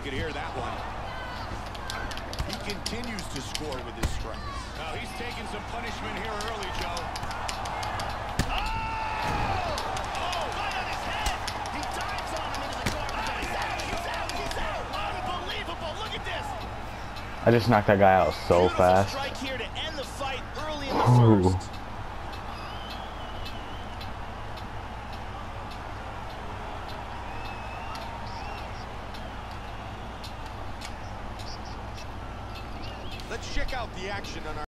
could hear that one. He continues to score with his strikes. Now he's taking some punishment here early, Joe. Oh! Oh, right on his head. He dives on him into the garbage. He's out, he's out, he's out. Unbelievable. Look at this. I just knocked that guy out so Beautiful fast. strike here to end the fight early in the first. Let's check out the action on our